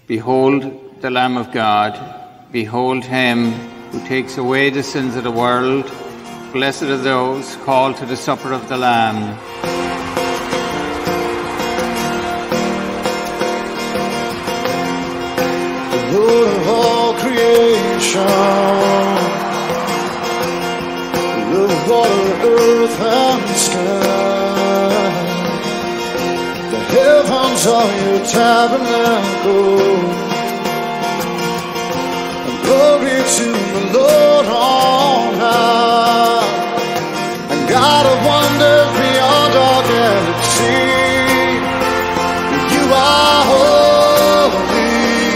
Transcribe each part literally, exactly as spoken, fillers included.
Behold the Lamb of God. Behold him who takes away the sins of the world. Blessed are those called to the supper of the Lamb. The Lord of all creation, the Lord of water, earth, and sky. The heavens are your tabernacle. Glory to the Lord on high, and God of wonders beyond our galaxy. You are holy,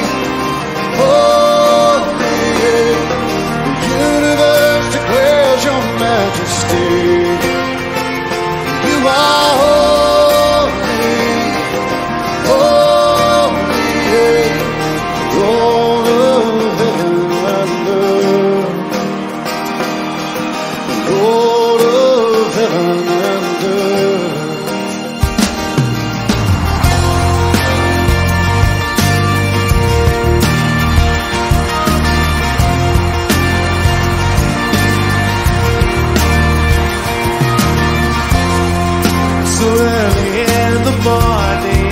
holy. The universe declares your majesty. You are holy, holy. Lord of heaven. Lord of heaven and earth. So early in the morning,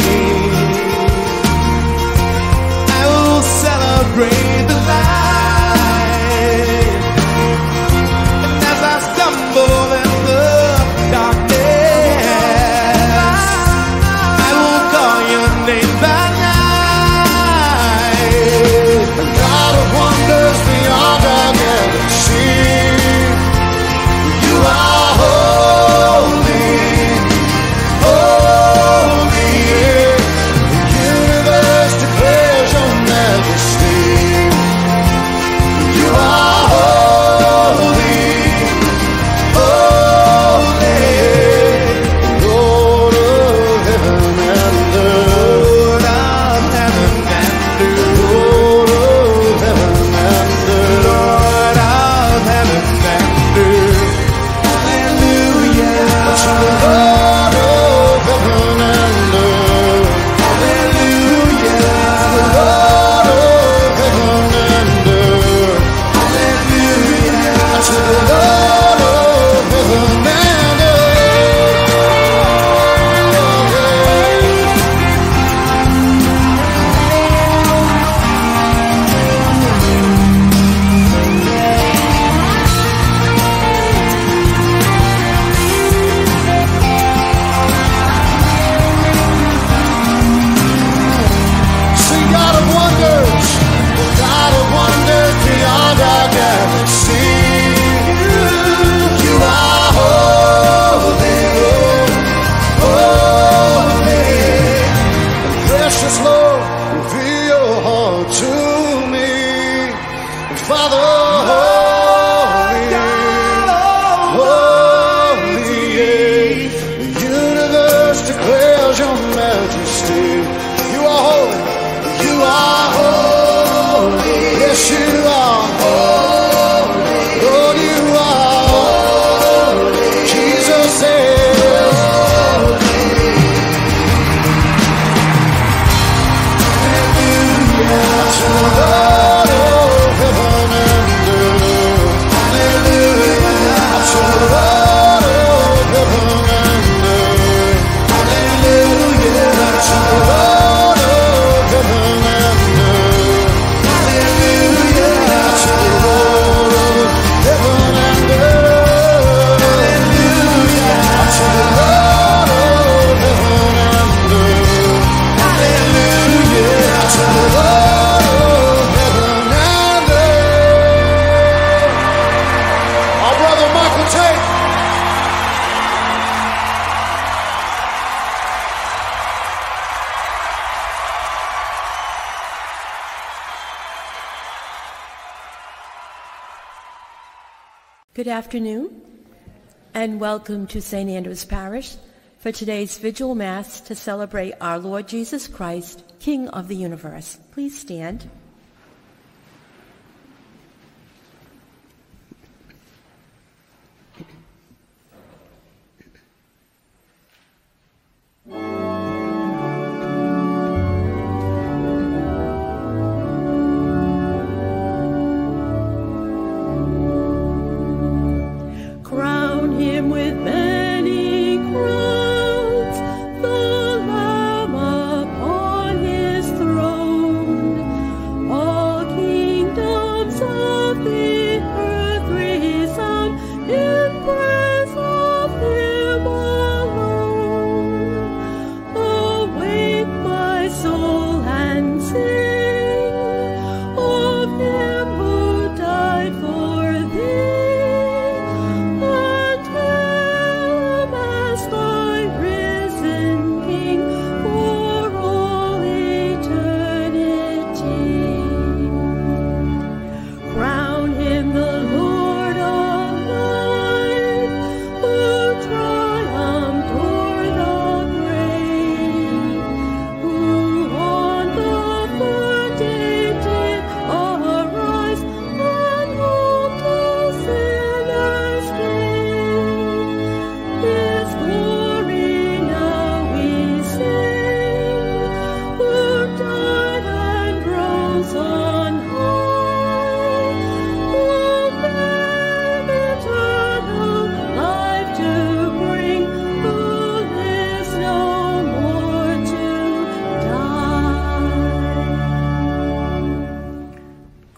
I will celebrate the light. Good afternoon, and welcome to Saint Andrew's Parish for today's Vigil Mass to celebrate our Lord Jesus Christ, King of the universe. Please stand.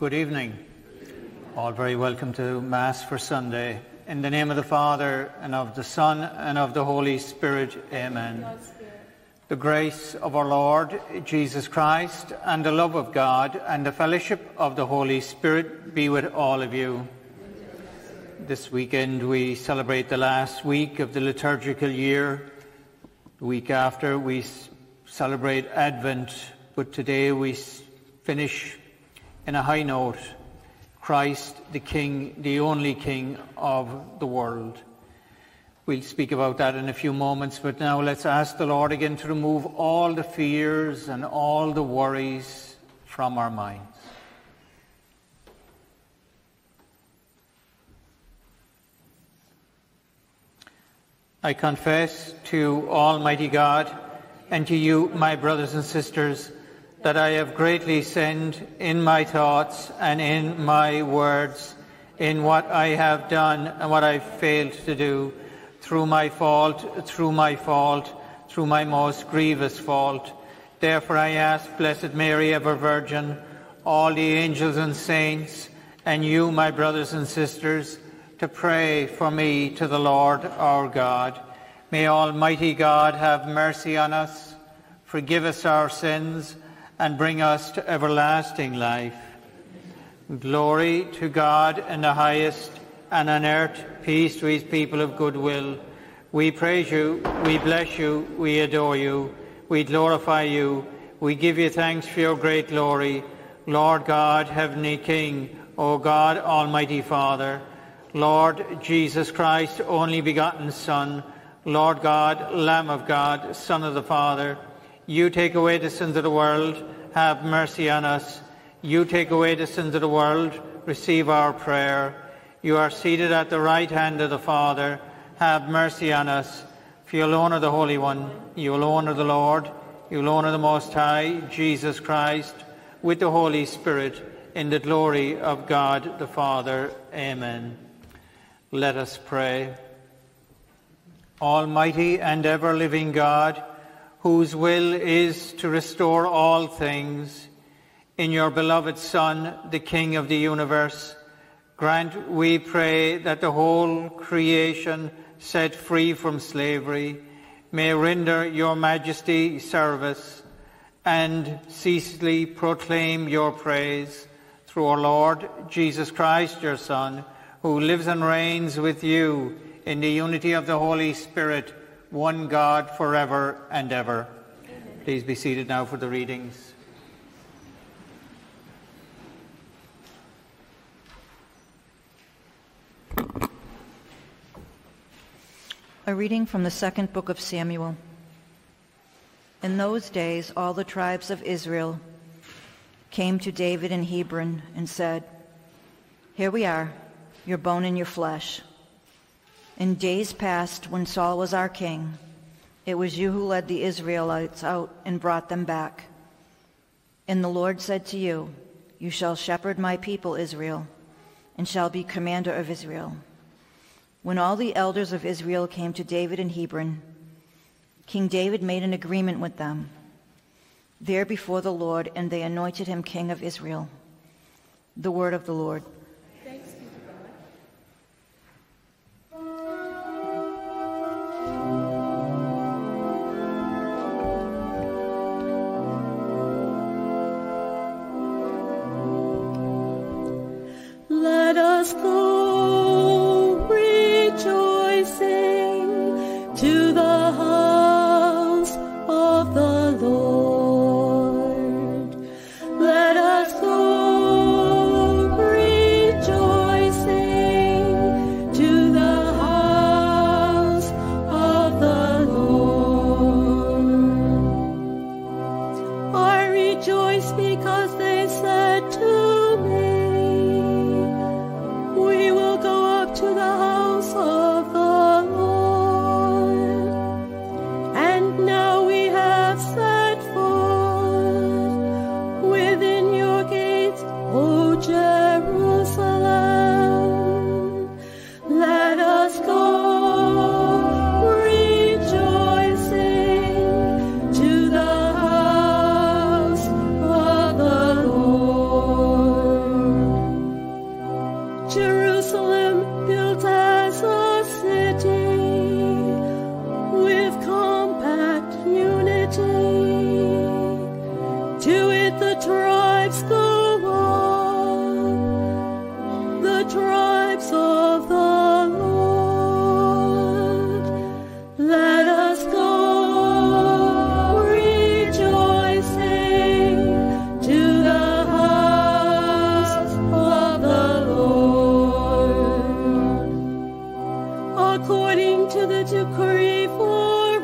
Good evening. All very welcome to Mass for Sunday. In the name of the Father, and of the Son, and of the Holy Spirit. Amen. The grace of our Lord Jesus Christ, and the love of God, and the fellowship of the Holy Spirit be with all of you. This weekend we celebrate the last week of the liturgical year. The week after we celebrate Advent, but today we finish in a high note. Christ, the King, the only King of the world. We'll speak about that in a few moments, but now let's ask the Lord again to remove all the fears and all the worries from our minds. I confess to Almighty God and to you, my brothers and sisters, that I have greatly sinned in my thoughts and in my words, in what I have done and what I failed to do, through my fault, through my fault, through my most grievous fault. Therefore I ask Blessed Mary, ever Virgin, all the angels and saints, and you, my brothers and sisters, to pray for me to the Lord our God. May Almighty God have mercy on us, forgive us our sins, and bring us to everlasting life. Glory to God in the highest, and on earth peace to his people of good will. We praise you, we bless you, we adore you, we glorify you, we give you thanks for your great glory. Lord God, Heavenly King, O God, Almighty Father, Lord Jesus Christ, only begotten Son, Lord God, Lamb of God, Son of the Father, you take away the sins of the world, have mercy on us. You take away the sins of the world, receive our prayer. You are seated at the right hand of the Father, have mercy on us. For you alone are the Holy One, you alone are the Lord, you alone are the Most High, Jesus Christ, with the Holy Spirit, in the glory of God the Father. Amen. Let us pray. Almighty and ever-living God, whose will is to restore all things, in your beloved Son, the King of the universe, grant, we pray, that the whole creation, set free from slavery, may render your majesty service and ceaselessly proclaim your praise through our Lord Jesus Christ, your Son, who lives and reigns with you in the unity of the Holy Spirit, one God, forever and ever. Amen. Please be seated now for the readings. A reading from the second book of Samuel. In those days all the tribes of Israel came to David in Hebron and said, "Here we are, your bone and your flesh. In days past, when Saul was our king, it was you who led the Israelites out and brought them back. And the Lord said to you, 'You shall shepherd my people Israel, and shall be commander of Israel.' When all the elders of Israel came to David in Hebron, King David made an agreement with them there before the Lord, and they anointed him king of Israel." The word of the Lord. Let us go rejoicing to the house of the Lord. Let us go rejoicing to the house of the Lord. I rejoice because they said to me, "We will go up to the house of the Lord." And now we have set forth within your gates, O Jerusalem. Let us go rejoicing to the house of the Lord. Let the tribes go on, the tribes of the Lord. Let us go rejoicing to the house of the Lord. According to the decree for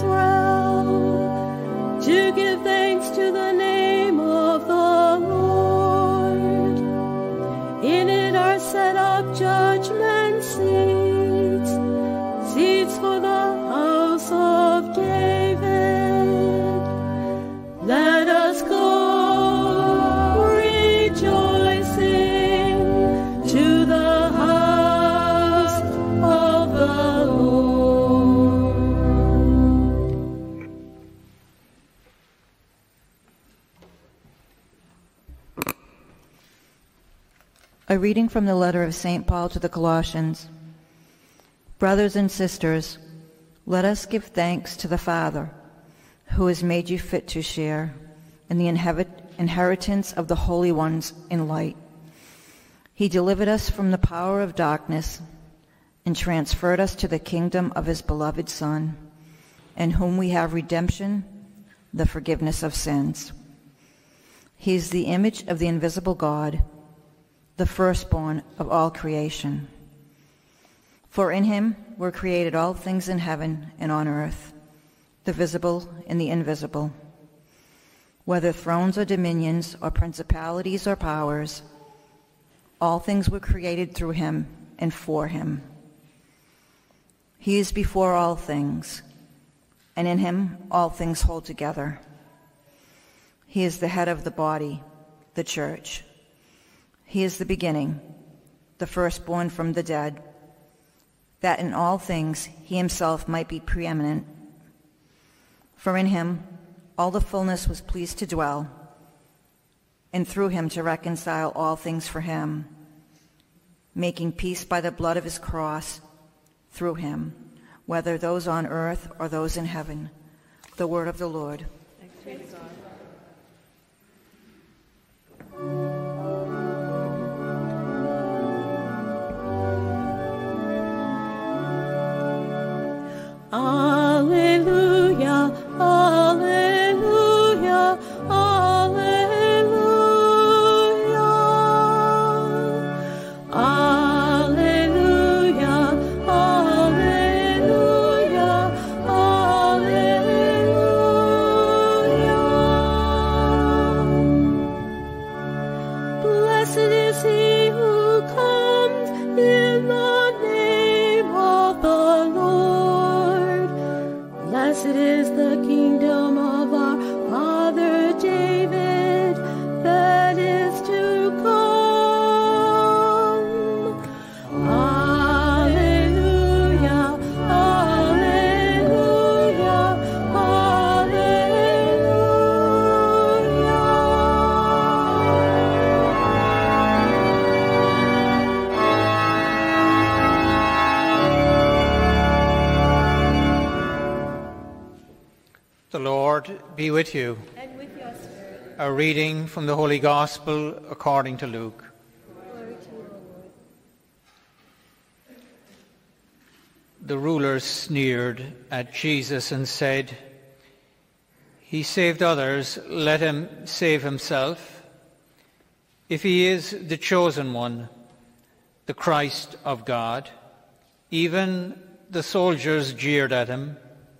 Israel, to give thanks to the name of the Lord. In it are set up judgment seats, seats for the house of David. Let us go rejoicing to the house of the Lord. A reading from the letter of Saint Paul to the Colossians. Brothers and sisters, let us give thanks to the Father, who has made you fit to share in the inheritance of the holy ones in light. He delivered us from the power of darkness and transferred us to the kingdom of his beloved Son, in whom we have redemption, the forgiveness of sins. He is the image of the invisible God, the firstborn of all creation. For in him were created all things in heaven and on earth, the visible and the invisible, whether thrones or dominions or principalities or powers. All things were created through him and for him. He is before all things, and in him all things hold together. He is the head of the body, the church. He is the beginning, the firstborn from the dead, that in all things he himself might be preeminent. For in him all the fullness was pleased to dwell, and through him to reconcile all things for him, making peace by the blood of his cross, through him, whether those on earth or those in heaven. The word of the Lord. Thanks be to God. Alleluia, alleluia, alleluia. Alleluia, alleluia, alleluia. Blessed is he who comes in the name of the Lord. Blessed is the kingdom of our Father David that is to come. Alleluia, alleluia, The Lord be with you. and with your spirit. A reading from the Holy Gospel according to Luke. Glory to you, O Lord. The rulers sneered at Jesus and said, "He saved others, let him save himself. If he is the chosen one, the Christ of God." Even the soldiers jeered at him.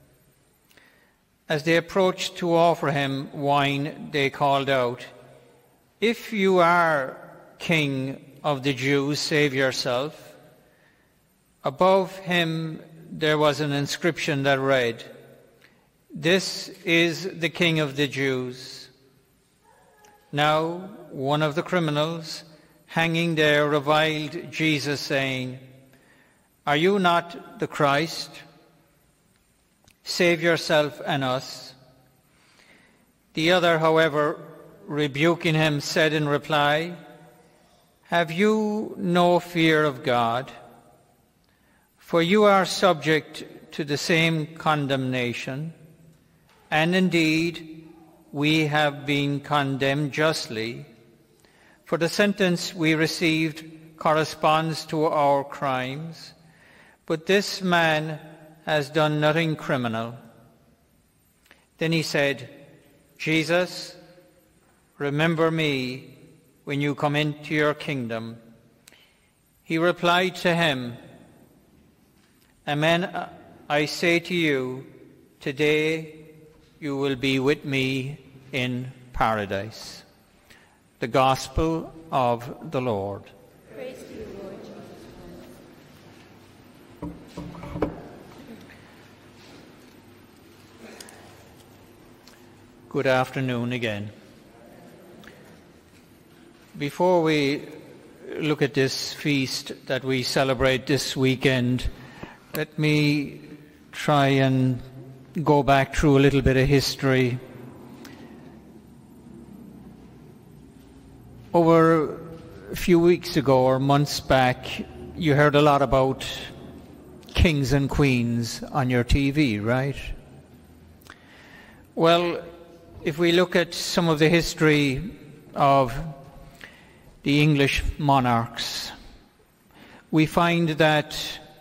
As they approached to offer him wine, they called out, "If you are King of the Jews, save yourself." Above him there was an inscription that read, "This is the King of the Jews." Now one of the criminals hanging there reviled Jesus, saying, "Are you not the Christ? Save yourself and us." The other, however, rebuking him, said in reply, "Have you no fear of God? For you are subject to the same condemnation, and indeed we have been condemned justly, for the sentence we received corresponds to our crimes, but this man has done nothing criminal." Then he said, "Jesus, remember me when you come into your kingdom." He replied to him, "Amen, I say to you, today you will be with me in paradise." The Gospel of the Lord. Praise to you, Lord Jesus. Good afternoon again. Before we look at this feast that we celebrate this weekend, let me try and go back through a little bit of history. Over a few weeks ago or months back, you heard a lot about kings and queens on your T V, right? Well, if we look at some of the history of the English monarchs, we find that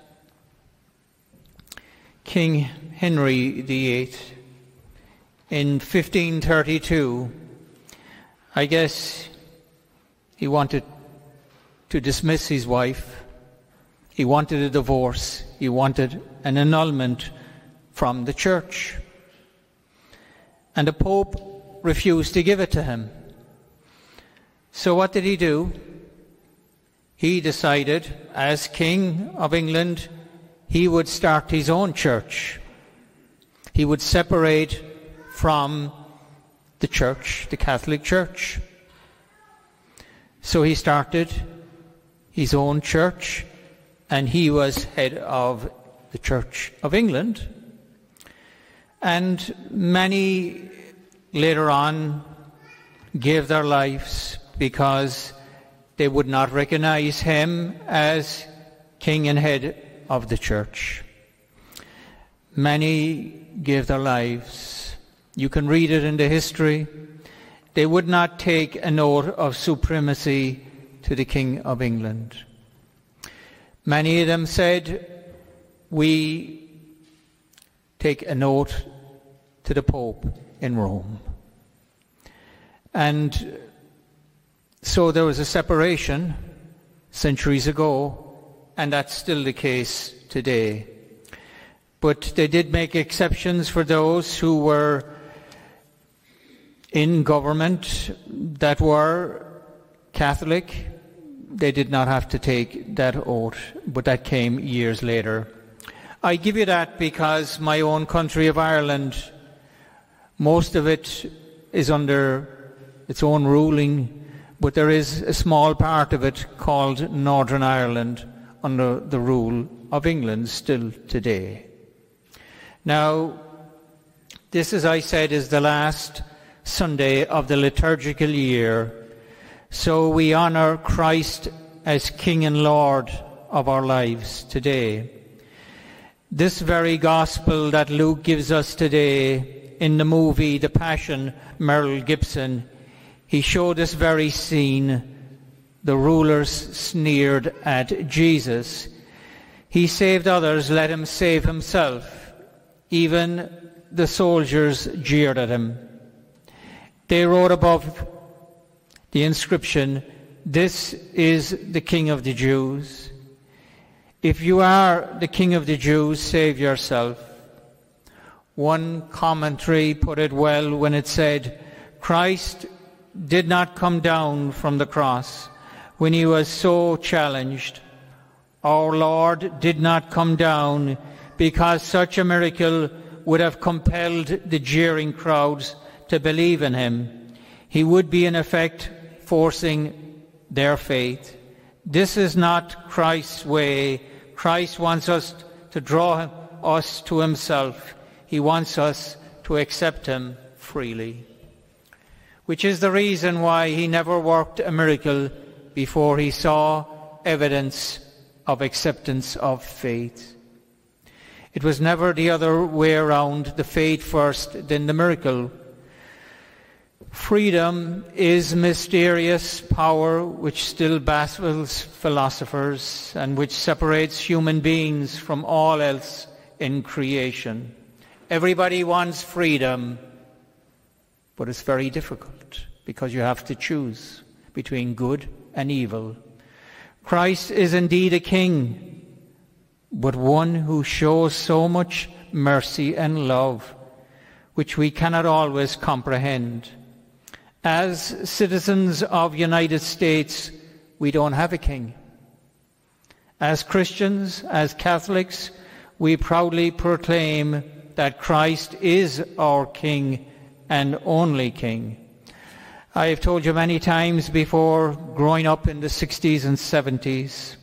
King Henry the Eighth in fifteen thirty-two, I guess he wanted to dismiss his wife. He wanted a divorce. He wanted an annulment from the church. And the Pope refused to give it to him. So what did he do? He decided, as King of England, he would start his own church. He would separate from the church, the Catholic Church. So he started his own church, and he was head of the Church of England. And many later on gave their lives because they would not recognize him as king and head of the church. Many gave their lives. You can read it in the history. They would not take an oath of supremacy to the King of England. Many of them said, "We take an oath to the Pope in Rome." And so there was a separation centuries ago, and that's still the case today. But they did make exceptions for those who were in government that were Catholic. They did not have to take that oath, but that came years later. I give you that because my own country of Ireland, most of it is under its own ruling, but there is a small part of it called Northern Ireland under the rule of England still today. Now, this, as I said, is the last Sunday of the liturgical year, so we honour Christ as King and Lord of our lives today. This very gospel that Luke gives us today in the movie The Passion, Mel Gibson, he showed this very scene. The rulers sneered at Jesus. He saved others, let him save himself. Even the soldiers jeered at him. They wrote above the inscription, "This is the King of the Jews." If you are the King of the Jews, save yourself. One commentary put it well when it said, Christ did not come down from the cross when he was so challenged. Our Lord did not come down because such a miracle would have compelled the jeering crowds to believe in him. He would be in effect forcing their faith. This is not Christ's way. Christ wants us to draw us to himself. He wants us to accept him freely, which is the reason why he never worked a miracle before he saw evidence of acceptance of faith. It was never the other way around, the faith first, then the miracle. Freedom is mysterious power which still baffles philosophers and which separates human beings from all else in creation. Everybody wants freedom, but it's very difficult because you have to choose between good and evil. Christ is indeed a king, but one who shows so much mercy and love, which we cannot always comprehend. As citizens of the United States, we don't have a king. As Christians, as Catholics, we proudly proclaim that Christ is our King and only King. I have told you many times before, growing up in the sixties and seventies,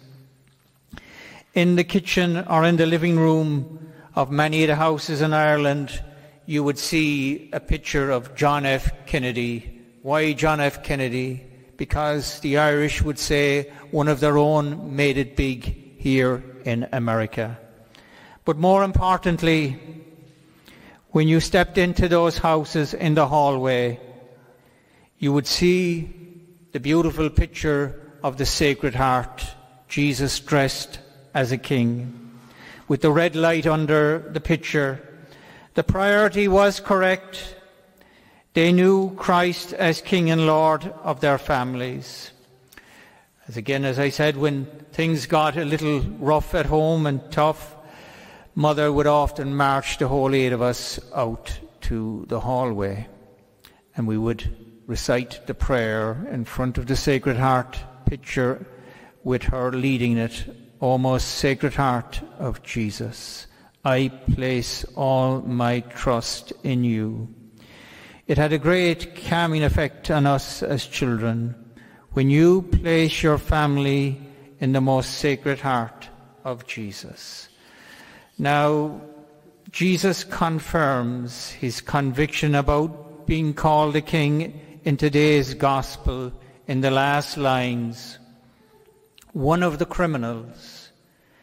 in the kitchen or in the living room of many of the houses in Ireland, you would see a picture of John F. Kennedy. Why John F. Kennedy? Because the Irish would say one of their own made it big here in America. But more importantly, when you stepped into those houses in the hallway, you would see the beautiful picture of the Sacred Heart, Jesus dressed as a king, with the red light under the picture. The priority was correct. They knew Christ as King and Lord of their families. As again, as I said, when things got a little rough at home and tough, Mother would often march the whole eight of us out to the hallway, and we would recite the prayer in front of the Sacred Heart picture with her leading it. O most Sacred Heart of Jesus, I place all my trust in you. It had a great calming effect on us as children when you place your family in the most Sacred Heart of Jesus. Now, Jesus confirms his conviction about being called a king in today's gospel in the last lines. One of the criminals,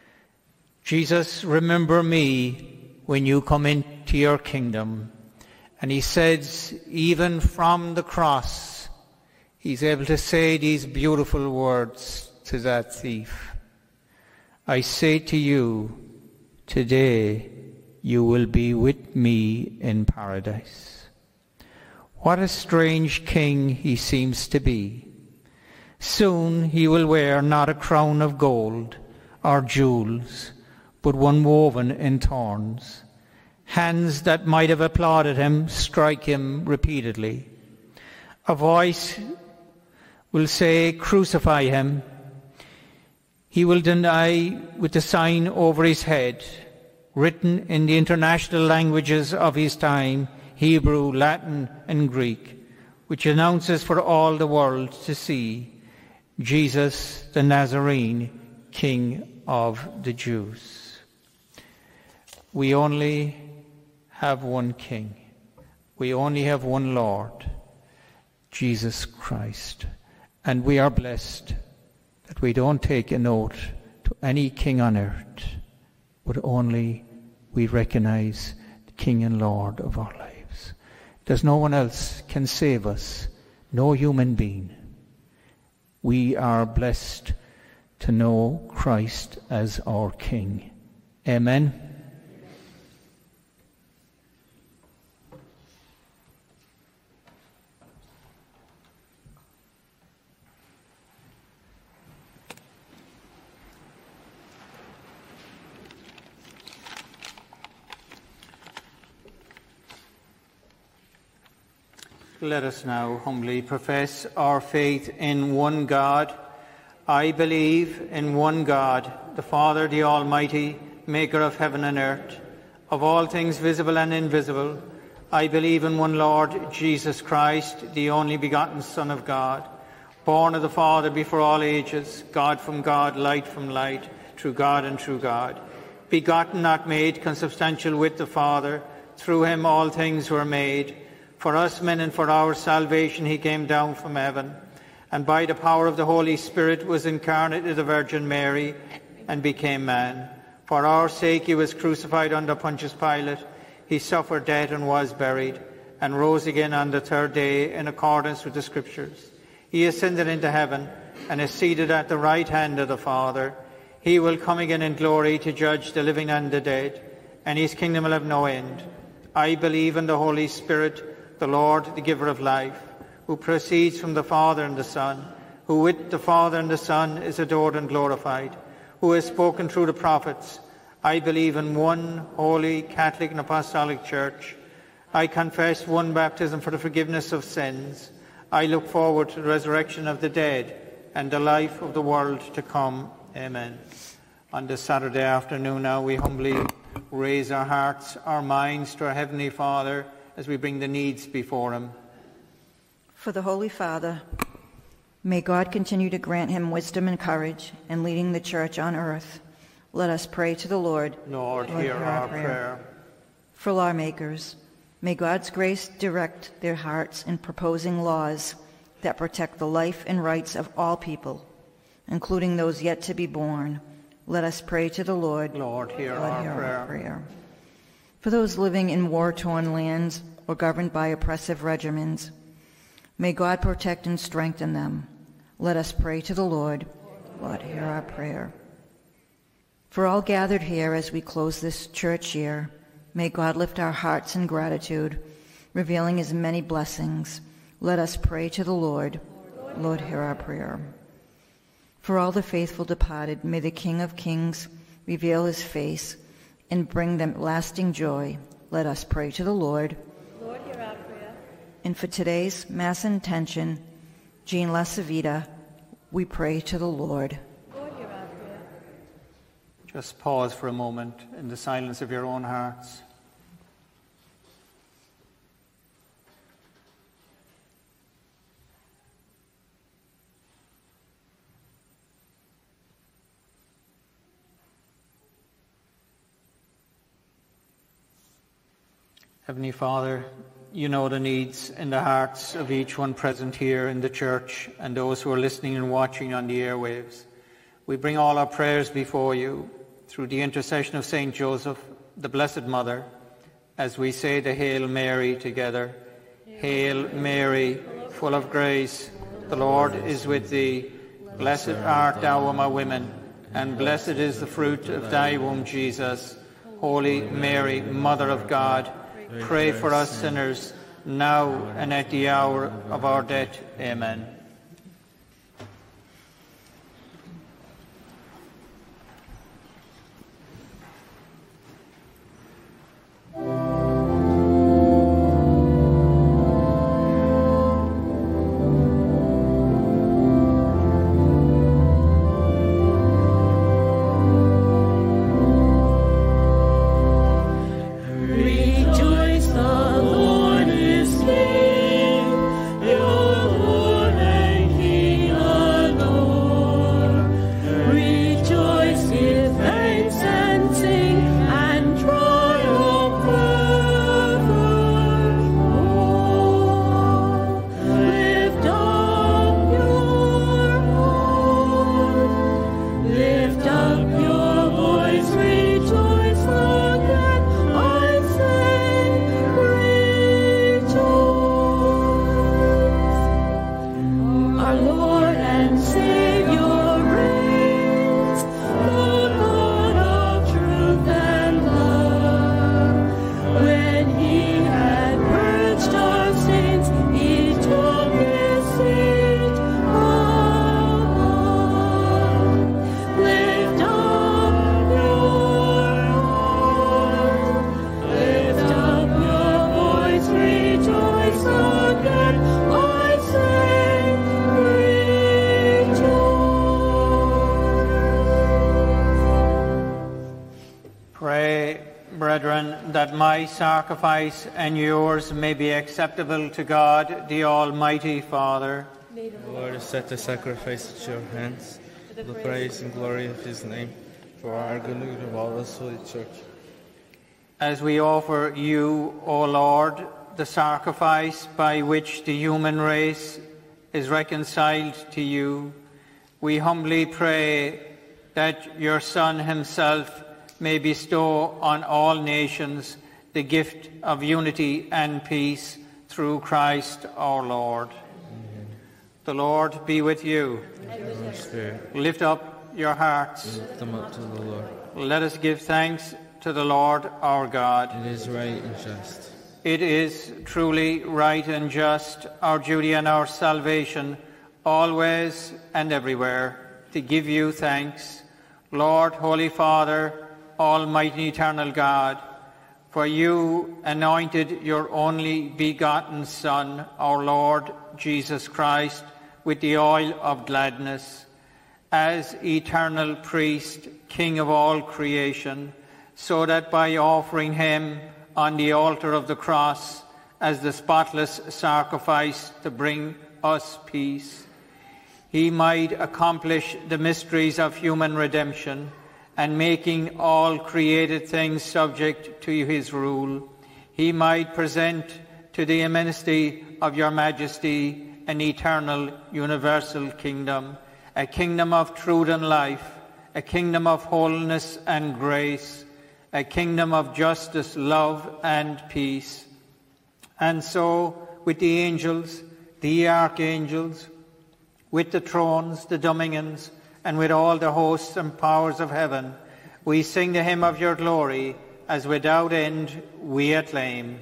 Jesus, remember me when you come into your kingdom. And he says, even from the cross, he's able to say these beautiful words to that thief. I say to you, today you will be with me in paradise. What a strange king he seems to be. Soon he will wear not a crown of gold or jewels, but one woven in thorns. Hands that might have applauded him strike him repeatedly. A voice will say, crucify him. He will deny with the sign over his head, written in the international languages of his time, Hebrew, Latin, and Greek, which announces for all the world to see, Jesus the Nazarene, King of the Jews. We only have one King. We only have one Lord, Jesus Christ. And we are blessed that we don't take a note to any king on earth, but only we recognize the King and Lord of our lives. There's no one else can save us, no human being. We are blessed to know Christ as our King. Amen. Let us now humbly profess our faith in one God. I believe in one God, the Father, the Almighty, maker of heaven and earth, of all things visible and invisible. I believe in one Lord, Jesus Christ, the only begotten Son of God, born of the Father before all ages, God from God, light from light, true God and true God, begotten, not made, consubstantial with the Father. Through him all things were made. For us men and for our salvation he came down from heaven, and by the power of the Holy Spirit was incarnate of the Virgin Mary, and became man. For our sake he was crucified under Pontius Pilate. He suffered death and was buried, and rose again on the third day in accordance with the Scriptures. He ascended into heaven and is seated at the right hand of the Father. He will come again in glory to judge the living and the dead, and his kingdom will have no end. I believe in the Holy Spirit, the Lord, the giver of life, who proceeds from the Father and the Son, who with the Father and the Son is adored and glorified, who has spoken through the prophets. I believe in one holy, Catholic and Apostolic Church. I confess one baptism for the forgiveness of sins. I look forward to the resurrection of the dead and the life of the world to come. Amen. On this Saturday afternoon now, we humbly raise our hearts, our minds to our Heavenly Father as we bring the needs before him. For the Holy Father, may God continue to grant him wisdom and courage in leading the Church on earth. Let us pray to the Lord. Lord, Lord hear, hear our, our prayer. prayer. For lawmakers, may God's grace direct their hearts in proposing laws that protect the life and rights of all people, including those yet to be born. Let us pray to the Lord. Lord, hear, Lord, our, hear prayer. our prayer. For those living in war-torn lands or governed by oppressive regimens, may God protect and strengthen them. Let us pray to the Lord. Lord, hear our prayer. For all gathered here as we close this church year, may God lift our hearts in gratitude, revealing his many blessings. Let us pray to the Lord. Lord, hear our prayer. For all the faithful departed, may the King of Kings reveal his face and bring them lasting joy. Let us pray to the Lord. Lord, hear our prayer. And for today's Mass intention, Jean Lasavita, we pray to the Lord. Lord, hear our prayer. Just pause for a moment in the silence of your own hearts. Heavenly Father, you know the needs in the hearts of each one present here in the church and those who are listening and watching on the airwaves. We bring all our prayers before you through the intercession of Saint Joseph, the Blessed Mother, as we say the Hail Mary together. Hail Mary, full of grace, the Lord is with thee. Blessed art thou among women, and blessed is the fruit of thy womb, Jesus. Holy Mary, Mother of God, pray for us sinners, now and at the hour of our death. Amen. That my sacrifice and yours may be acceptable to God, the Almighty Father. The Lord set the sacrifice at your hands, for the praise and glory of his name, for our good and of all his holy church. As we offer you, O Lord, the sacrifice by which the human race is reconciled to you, we humbly pray that your Son himself may bestow on all nations the gift of unity and peace through Christ our Lord. Amen. The Lord be with you. And with your spirit. Lift up your hearts. Lift them up to the Lord. Let us give thanks to the Lord our God. It is right and just. It is truly right and just, our duty and our salvation, always and everywhere, to give you thanks, Lord, Holy Father, Almighty Eternal God, for you anointed your only begotten Son, our Lord Jesus Christ, with the oil of gladness, as eternal priest, King of all creation, so that by offering him on the altar of the cross as the spotless sacrifice to bring us peace, he might accomplish the mysteries of human redemption, and making all created things subject to his rule, he might present to the immensity of your majesty an eternal universal kingdom, a kingdom of truth and life, a kingdom of holiness and grace, a kingdom of justice, love, and peace. And so, with the angels, the archangels, with the thrones, the dominions, and with all the hosts and powers of heaven, we sing the hymn of your glory, as without end we acclaim.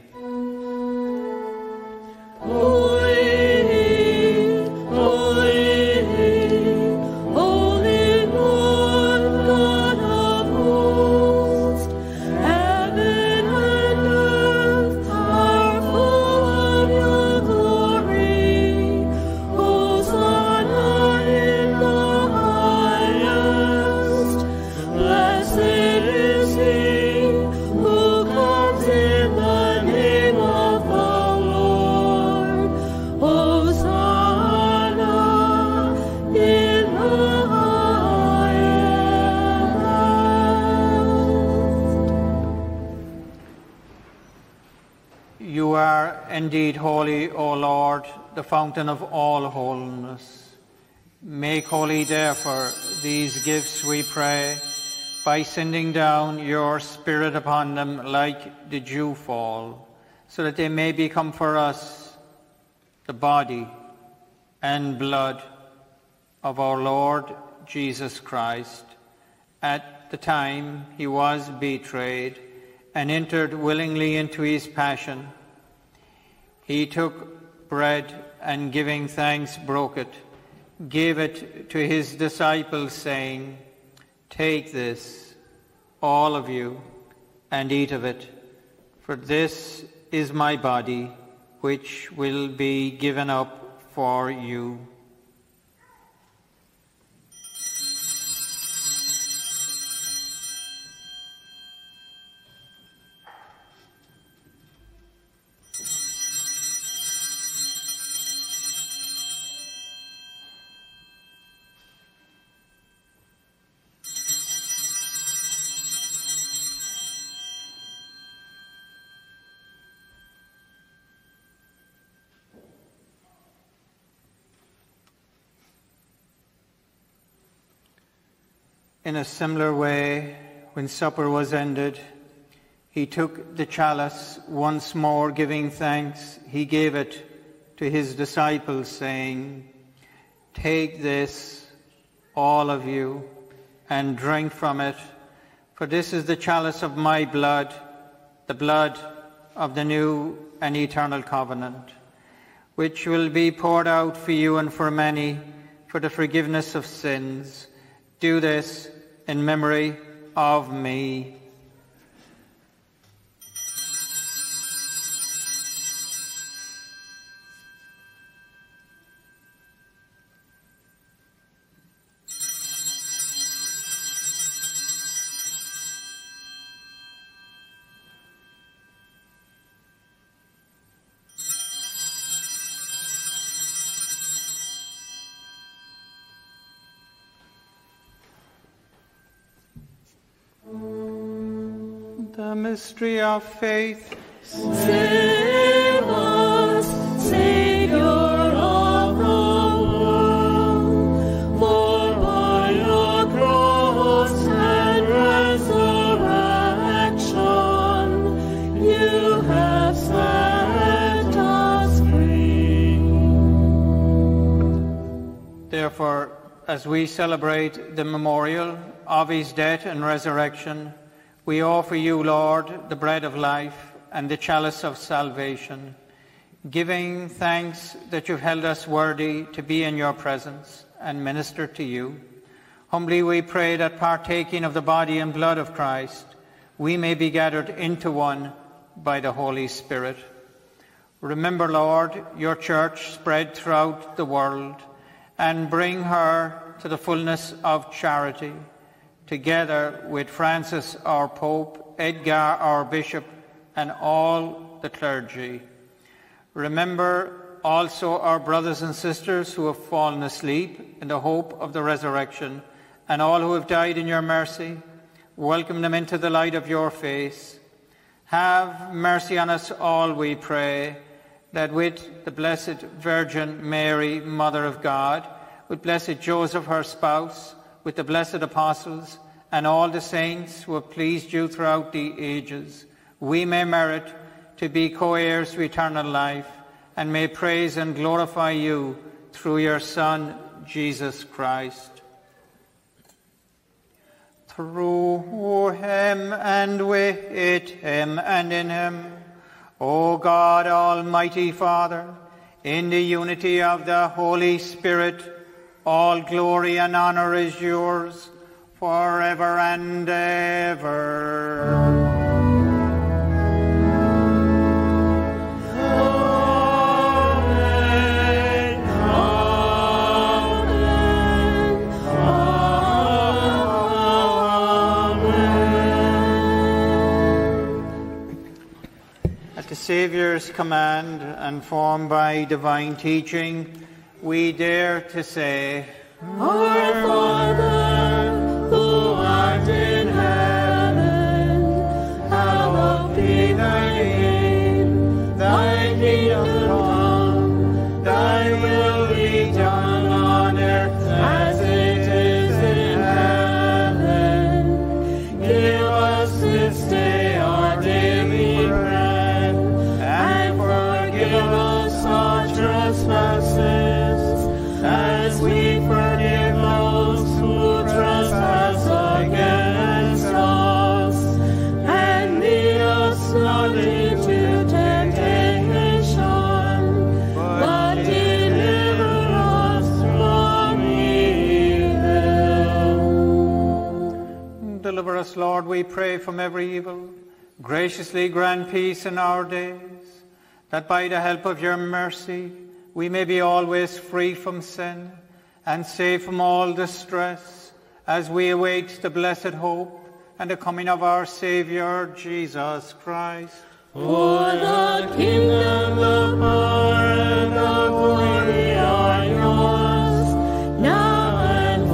Indeed, holy, O Lord, the fountain of all holiness. Make holy, therefore, these gifts, we pray, by sending down your Spirit upon them like the dewfall, so that they may become for us the body and blood of our Lord Jesus Christ. At the time he was betrayed and entered willingly into his passion, he took bread and, giving thanks, broke it, gave it to his disciples, saying, "Take this, all of you, and eat of it, for this is my body, which will be given up for you." In a similar way, when supper was ended, he took the chalice, once more giving thanks. He gave it to his disciples, saying, "Take this, all of you, and drink from it, for this is the chalice of my blood, the blood of the new and eternal covenant, which will be poured out for you and for many for the forgiveness of sins. Do this in memory of me." The mystery of faith. Save us, Savior of the world, for by your cross and resurrection you have set us Therefore, as we celebrate the memorial of his death and resurrection, we offer you, Lord, the bread of life and the chalice of salvation, giving thanks that you've held us worthy to be in your presence and minister to you. Humbly we pray that, partaking of the body and blood of Christ, we may be gathered into one by the Holy Spirit. Remember, Lord, your church spread throughout the world, and bring her to the fullness of charity, together with Francis, our Pope, Edgar, our Bishop, and all the clergy. Remember also our brothers and sisters who have fallen asleep in the hope of the resurrection, and all who have died in your mercy. Welcome them into the light of your face. Have mercy on us all, we pray, that with the Blessed Virgin Mary, Mother of God, with blessed Joseph, her spouse, with the blessed apostles, and all the saints who have pleased you throughout the ages, we may merit to be co-heirs to eternal life, and may praise and glorify you through your Son, Jesus Christ. Through him, and with him, and in him, O God, Almighty Father, in the unity of the Holy Spirit, all glory and honor is yours forever and ever. At the Saviour's command and formed by divine teaching, we dare to say, Our Father, who art in heaven, hallowed be thy name. Thy kingdom come, thy will be done on earth as it is in heaven. Give us this day our daily bread, and forgive us our trespasses, as we forgive those who trespass against us. And lead us not into temptation, but deliver us from evil. Deliver us, Lord, we pray, from every evil. Graciously grant peace in our days, that by the help of your mercy we may be always free from sin and safe from all distress, as we await the blessed hope and the coming of our Saviour, Jesus Christ. For the kingdom, the power, and the glory are yours, now and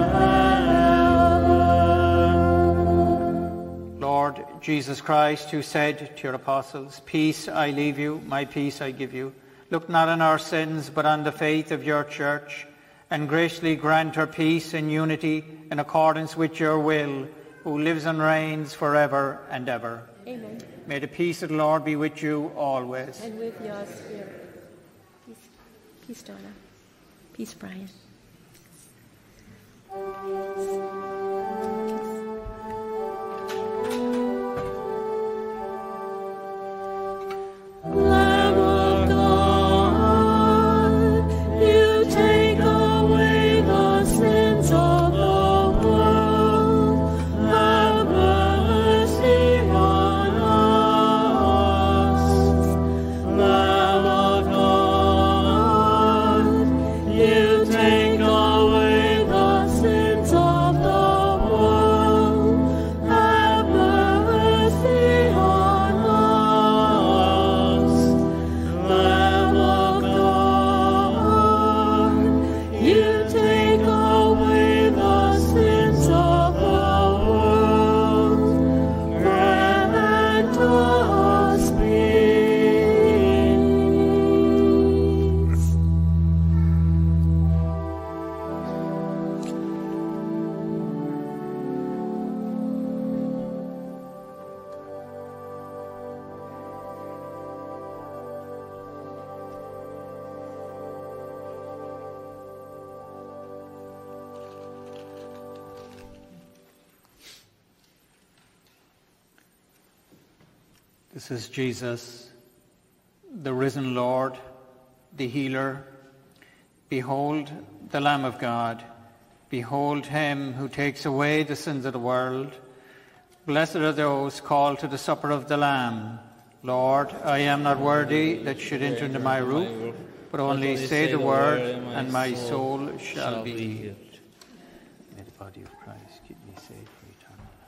forever. Lord Jesus Christ, who said to your apostles, "Peace I leave you, my peace I give you," look not on our sins, but on the faith of your church, and graciously grant her peace and unity in accordance with your will, who lives and reigns forever and ever. Amen. May the peace of the Lord be with you always. And with your spirit. Peace, peace Donna. Peace, Brian. Lamb of God, you take away the sins of the world. Have mercy on us. Lamb of God, you take away the sins of the This is Jesus, the risen Lord, the healer. Behold the Lamb of God. Behold him who takes away the sins of the world. Blessed are those called to the supper of the Lamb. Lord, I am not worthy that you should enter into my roof, but only say the word, and my soul shall be healed. May the body of Christ keep me safe for eternal life.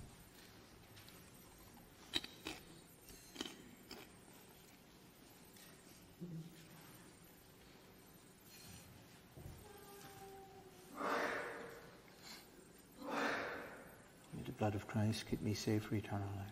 May the blood of Christ keep me safe for eternal life.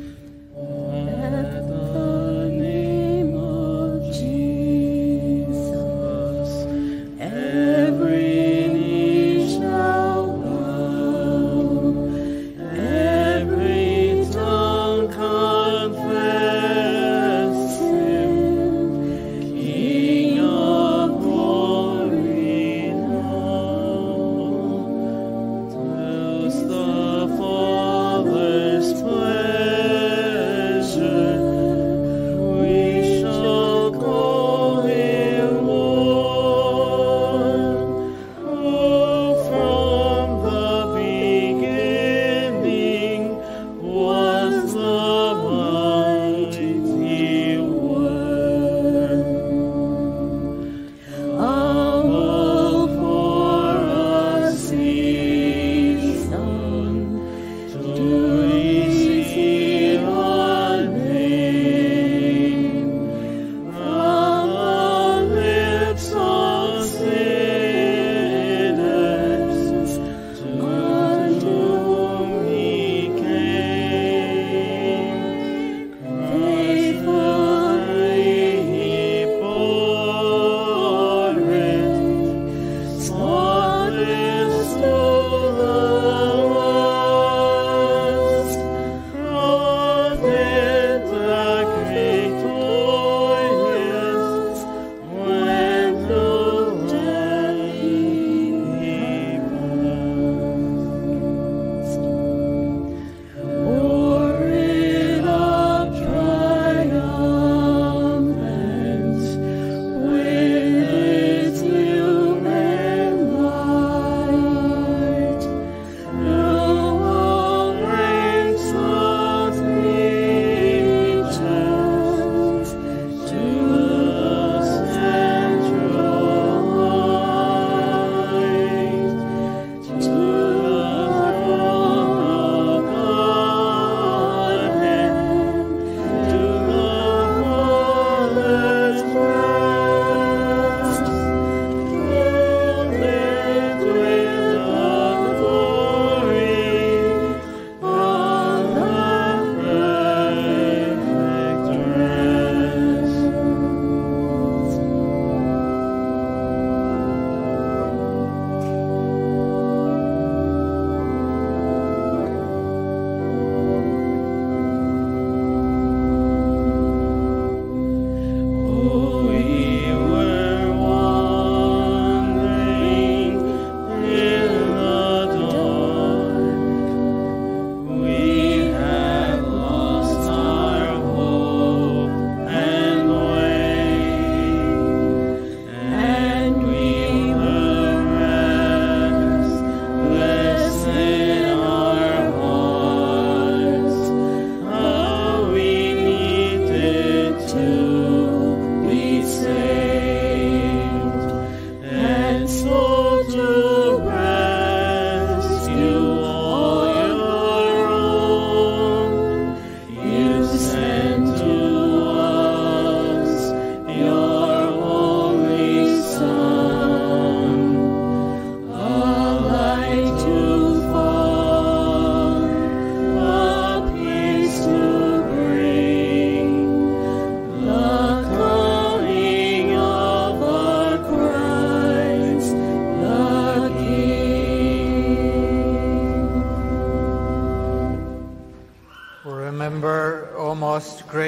At the name of Jesus.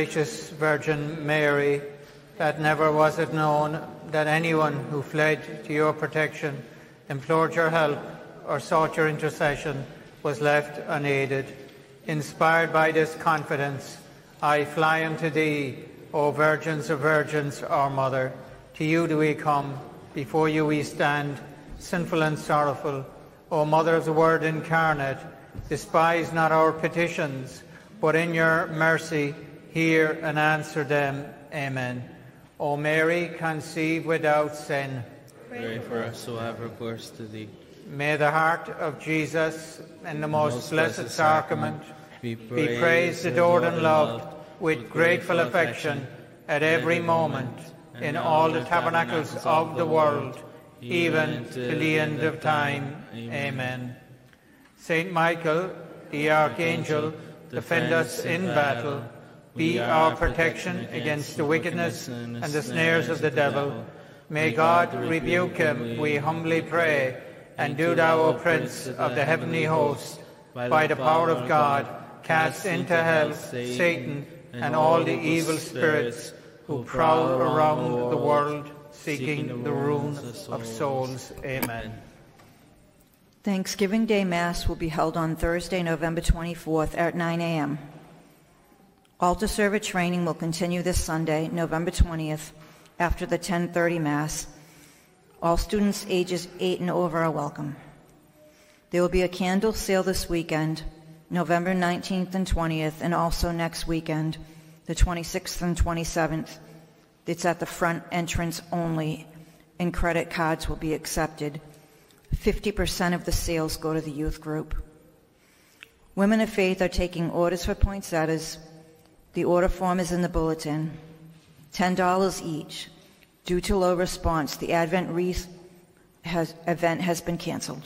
gracious Virgin Mary, that never was it known that anyone who fled to your protection, implored your help, or sought your intercession was left unaided. Inspired by this confidence, I fly unto thee, O Virgins of Virgins, our Mother. To you do we come, before you we stand, sinful and sorrowful. O Mother of the Word incarnate, despise not our petitions, but in your mercy hear and answer them. Amen. O Mary, conceived without sin, Pray for us who have recourse to thee. may the heart of Jesus in the most, most blessed, blessed sacrament be praised, be praised adored, and loved with grateful affection at every moment in all the tabernacles of the world, even to the end of time. Amen. Saint Michael, the Archangel, defend us in battle. Be our protection against the wickedness and the snares of the devil. May God rebuke him, we humbly pray. And do thou, O Prince of the heavenly host, by the power of God, cast into hell Satan and all the evil spirits who prowl around the world, seeking the ruin of souls. Amen. Thanksgiving Day Mass will be held on Thursday, November twenty-fourth at nine a m Altar server training will continue this Sunday, November twentieth, after the ten thirty Mass. All students ages eight and over are welcome. There will be a candle sale this weekend, November nineteenth and twentieth, and also next weekend, the twenty-sixth and twenty-seventh. It's at the front entrance only, and credit cards will be accepted. fifty percent of the sales go to the youth group. Women of Faith are taking orders for poinsettias. The order form is in the bulletin. ten dollars each. Due to low response, the Advent wreath has, event has been canceled.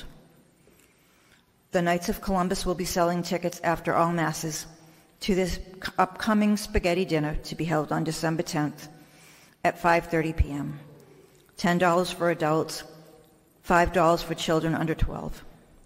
The Knights of Columbus will be selling tickets after all Masses to this upcoming spaghetti dinner to be held on December tenth at five thirty p m ten dollars for adults, five dollars for children under twelve.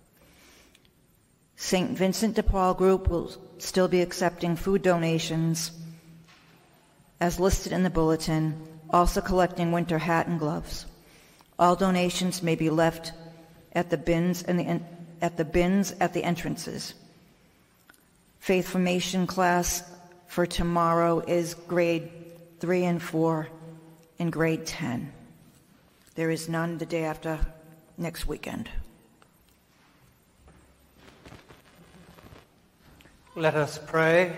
Saint Vincent de Paul Group will still be accepting food donations as listed in the bulletin, also collecting winter hat and gloves. All donations may be left at the bins and the at the bins at the entrances. Faith formation class for tomorrow is grade three and four and grade ten. There is none the day after next weekend. Let us pray.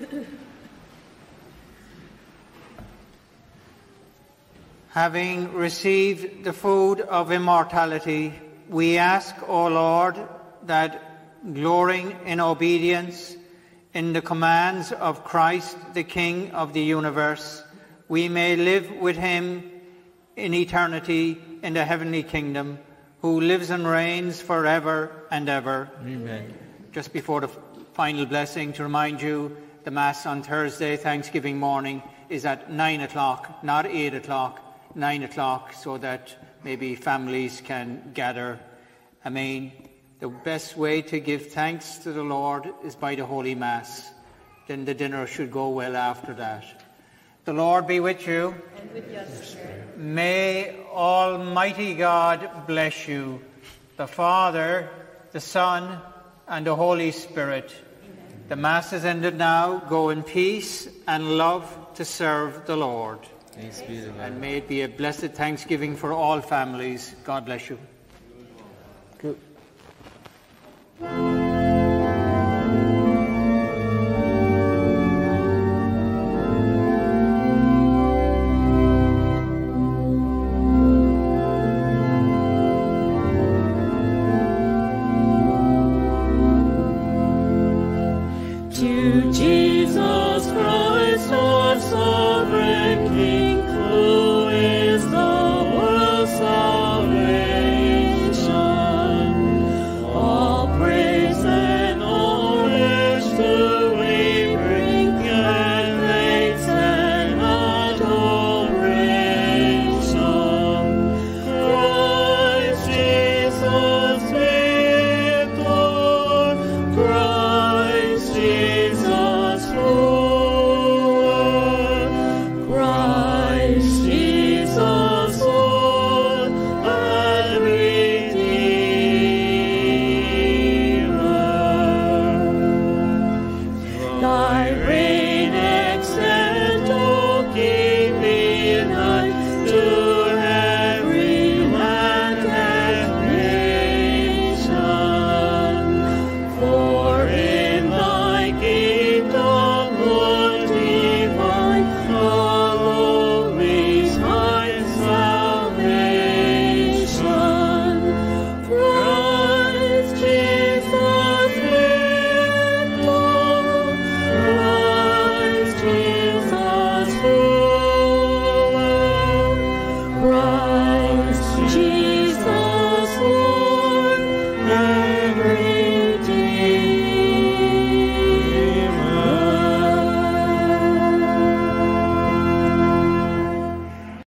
Having received the food of immortality, we ask, O Lord, that glorying in obedience in the commands of Christ, the King of the universe, we may live with him in eternity in the heavenly kingdom, who lives and reigns forever and ever. Amen. Just before the final blessing, to remind you, the Mass on Thursday, Thanksgiving morning, is at nine o'clock, not eight o'clock, nine o'clock, so that maybe families can gather. I mean, the best way to give thanks to the Lord is by the Holy Mass. Then the dinner should go well after that. The Lord be with you. And with your spirit. May Almighty God bless you, the Father, the Son, and the Holy Spirit. Amen. The Mass is ended now. Go in peace and love to serve the Lord. Thanks be to God. And may it be a blessed Thanksgiving for all families. God bless you. Good.